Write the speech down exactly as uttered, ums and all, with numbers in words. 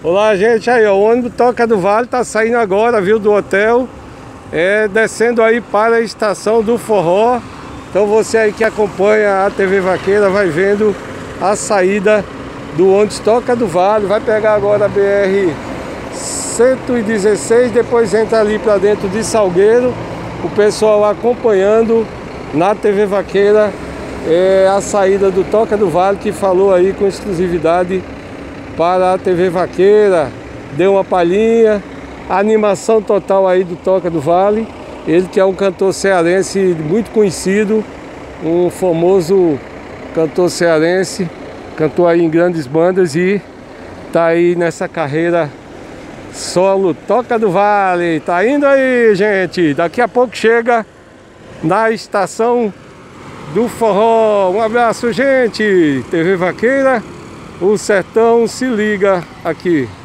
Olá, gente, aí ó, o ônibus Toca do Vale tá saindo agora, viu, do hotel, é, descendo aí para a estação do Forró. Então você aí que acompanha a T V Vaqueira vai vendo a saída do ônibus Toca do Vale. Vai pegar agora a B R cento e dezesseis, depois entra ali para dentro de Salgueiro. O pessoal acompanhando na T V Vaqueira é, a saída do Toca do Vale, que falou aí com exclusividade para a T V Vaqueira, deu uma palhinha, a animação total aí do Toca do Vale. Ele que é um cantor cearense muito conhecido, um famoso cantor cearense, cantou aí em grandes bandas e tá aí nessa carreira solo. Toca do Vale, tá indo aí, gente, daqui a pouco chega na estação do Forró. Um abraço, gente, T V Vaqueira, o sertão se liga aqui.